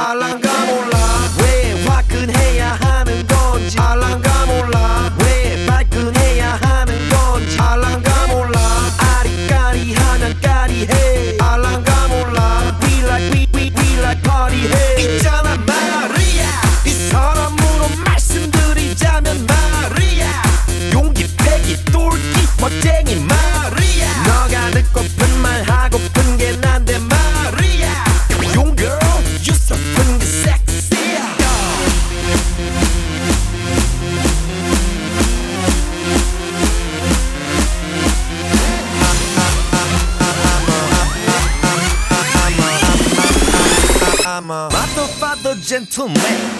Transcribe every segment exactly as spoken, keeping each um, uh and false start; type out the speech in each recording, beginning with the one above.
알란가 몰라 왜 화끈해야 하는 건지 알란가 몰라 왜 발끈해야 하는 건지 알란가 몰라 아리까리하면 까리해 알란가 몰라 We like we we we like party해 있잖아 마리아 이 사람으로 말씀드리자면 마리아 용기 패기 똘끼 멋쟁이 마리아 너가 듣고픈 말 하고픈 게 난데 마리아 용 girl you so fucking sexy I'm a father father gentleman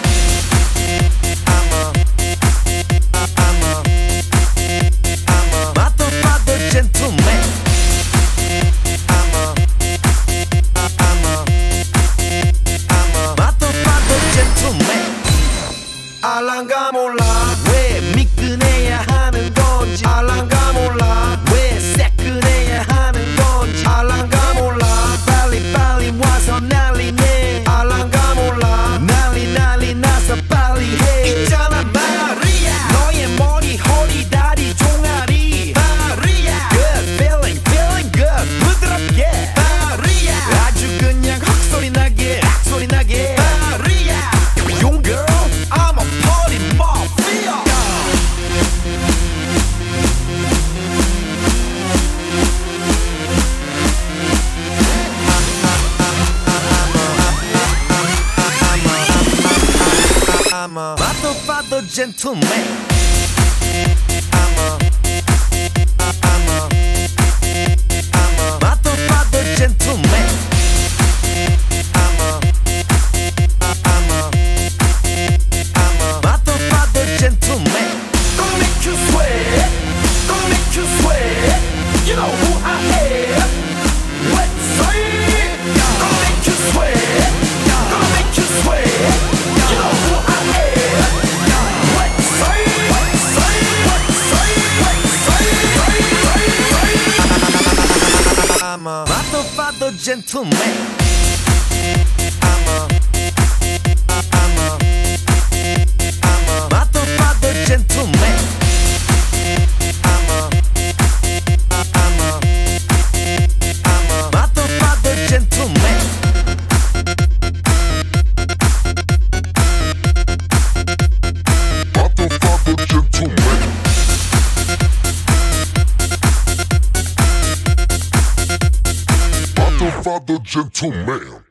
I'm a I'm a I'm a father father gentleman I'm a I'm a I'm a father father gentleman 알란가 몰라 왜 미끈해야 하는 건지 알란가 몰라 왜 새끈해야 하는 건지 알란가 몰라 빨리 빨리 와서 난리네 알란가 몰라 난리 난리 나서 빨리 해 있잖아 마리아 너의 머리 허리 다리 종아리 마리아 Good feeling feeling good 부드럽게 마리아 아주 그냥 헉소리 나게 악소리 나게 마리아 용 girl I'm a party mafia I'm a father father gentleman I'm a I'm a I'm a father father gentleman I'm a I'm a I'm a father father gentleman Gonna make you sweat Gonna make you sweat You know who I am Let's say Gonna make you sweat Gonna make you sweat You know who I am Let's say Let's say Let's say Let's say I'm a father father gentleman I'm a I'm a I'm a father father gentleman I'm a I'm a I'm a father father gentleman father father gentleman father father gentleman